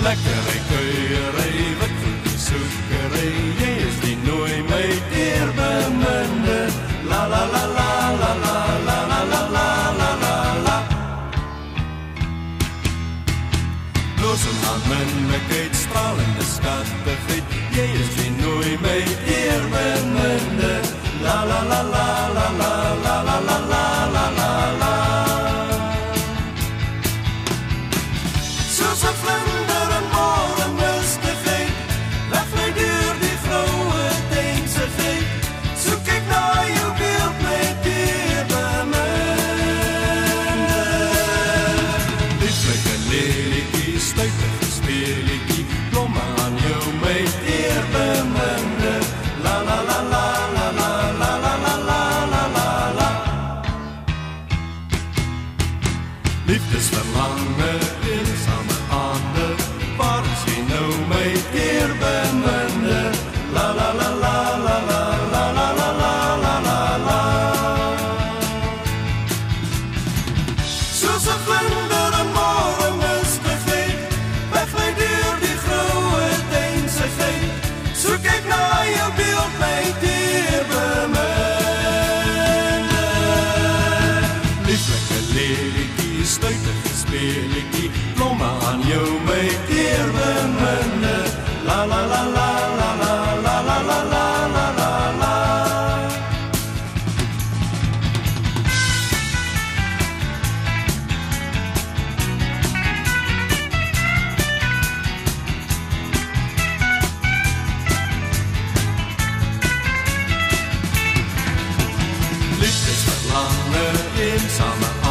Lekkerij, keuierij, wat goed is zoekerij. Je is die nooit mee keer beminden. La la la la la la la la la la la la la. Los een aanminnelijkheid, stralende schattigheid. Je is die nooit mee keer beminden. La la la la la la la la la la la la la. Zoals een vlinder en morgen mistigheid, wegvliegt door die vrouwen teensigheid. Zoek ik naar jouw beeld met die beminden. Lieflijke leliekie, stuitige speeliekie, blommen aan jou met die beminden. La la la la la la la la la la la la la. Liefdesverlangen, eenzame ander, waar is je nou mee keer beminden? La la la la la la la la la la la la. Zoals een vlinder en morgen mistigheid, wegvliegt door die grauwe teensigheid. Zoek ik naar jouw beeld met die beminden. Lieflijke leliekie, stuitige speeliekie, blommen aan jou met die beminden. La la la la la la la la la la la la la. Liefdesverlangen, eenzame